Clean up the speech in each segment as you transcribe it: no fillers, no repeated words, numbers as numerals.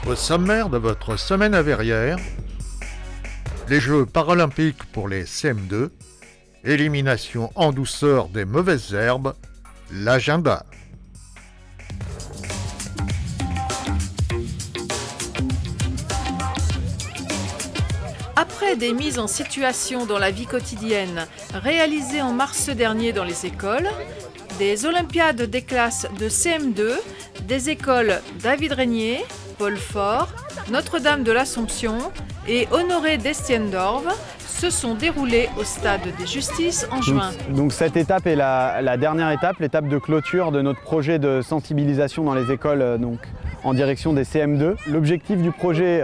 Au sommaire de votre semaine à Verrières, les Jeux paralympiques pour les CM2, élimination en douceur des mauvaises herbes, l'agenda. Après des mises en situation dans la vie quotidienne réalisées en mars dernier dans les écoles, des olympiades des classes de CM2, des écoles David Régnier, Paul Fort, Notre-Dame de l'Assomption et Honoré d'Estiendorf se sont déroulées au stade des Justices en juin. Donc cette étape est la dernière étape, l'étape de clôture de notre projet de sensibilisation dans les écoles en direction des CM2. L'objectif du projet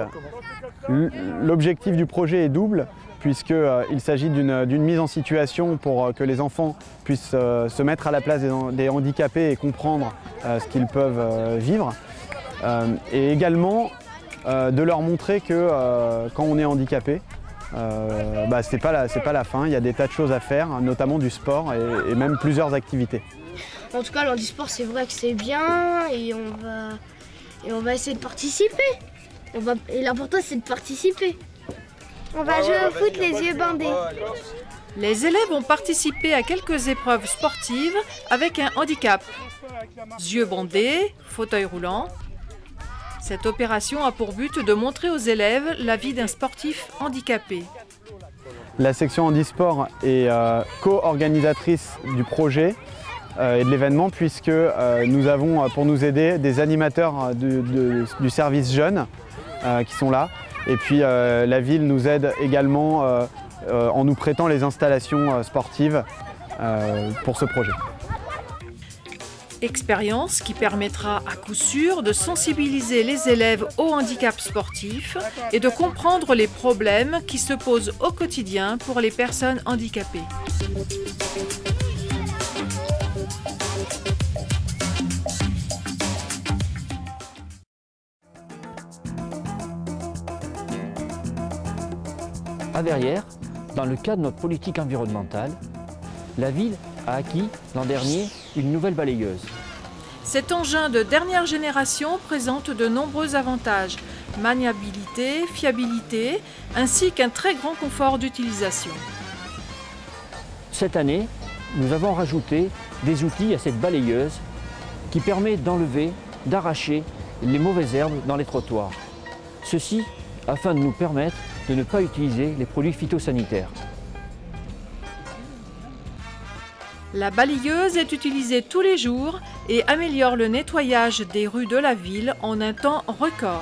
est double, puisqu'il s'agit d'une mise en situation pour que les enfants puissent se mettre à la place des handicapés et comprendre ce qu'ils peuvent vivre. Et également de leur montrer que quand on est handicapé, c'est pas la fin, il y a des tas de choses à faire, notamment du sport et même plusieurs activités. En tout cas, l'handisport, c'est vrai que c'est bien et on va essayer de participer. Et l'important, c'est de participer. On va jouer au foot les yeux bandés. Les élèves ont participé à quelques épreuves sportives avec un handicap. Yeux bandés, fauteuil roulant. Cette opération a pour but de montrer aux élèves la vie d'un sportif handicapé. La section handisport est co-organisatrice du projet et de l'événement, puisque nous avons pour nous aider des animateurs du service jeunes qui sont là. Et puis la ville nous aide également en nous prêtant les installations sportives pour ce projet. Expérience qui permettra à coup sûr de sensibiliser les élèves au handicap sportif et de comprendre les problèmes qui se posent au quotidien pour les personnes handicapées. À Verrières, dans le cadre de notre politique environnementale, la ville a acquis l'an dernier une nouvelle balayeuse. Cet engin de dernière génération présente de nombreux avantages, maniabilité, fiabilité, ainsi qu'un très grand confort d'utilisation. Cette année, nous avons rajouté des outils à cette balayeuse qui permet d'enlever, d'arracher les mauvaises herbes dans les trottoirs. Ceci afin de nous permettre de ne pas utiliser les produits phytosanitaires. La balayeuse est utilisée tous les jours et améliore le nettoyage des rues de la ville en un temps record.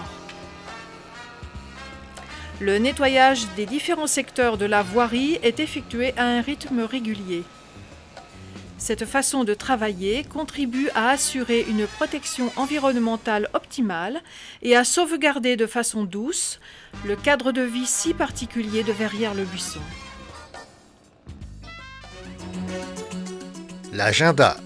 Le nettoyage des différents secteurs de la voirie est effectué à un rythme régulier. Cette façon de travailler contribue à assurer une protection environnementale optimale et à sauvegarder de façon douce le cadre de vie si particulier de Verrières-le-Buisson. L'agenda.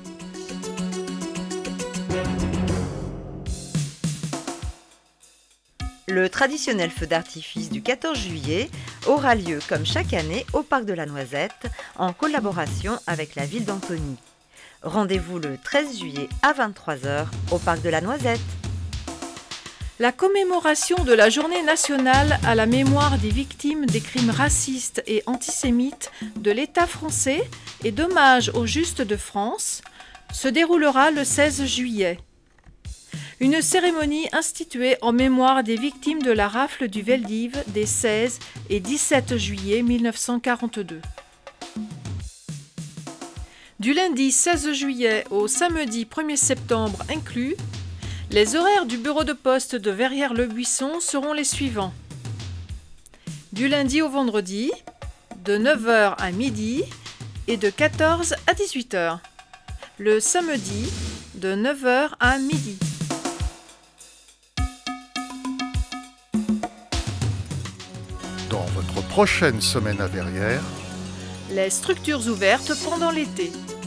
Le traditionnel feu d'artifice du 14 juillet aura lieu comme chaque année au Parc de la Noisette en collaboration avec la ville d'Antony. Rendez-vous le 13 juillet à 23 h au Parc de la Noisette. La commémoration de la Journée nationale à la mémoire des victimes des crimes racistes et antisémites de l'État français et d'hommage aux Justes de France se déroulera le 16 juillet. Une cérémonie instituée en mémoire des victimes de la rafle du Veldiv des 16 et 17 juillet 1942. Du lundi 16 juillet au samedi 1er septembre inclus, les horaires du bureau de poste de Verrières-le-Buisson seront les suivants. Du lundi au vendredi, de 9 h à midi et de 14 à 18 h. Le samedi, de 9 h à midi. Dans votre prochaine semaine à Verrières, Les structures ouvertes pendant l'été.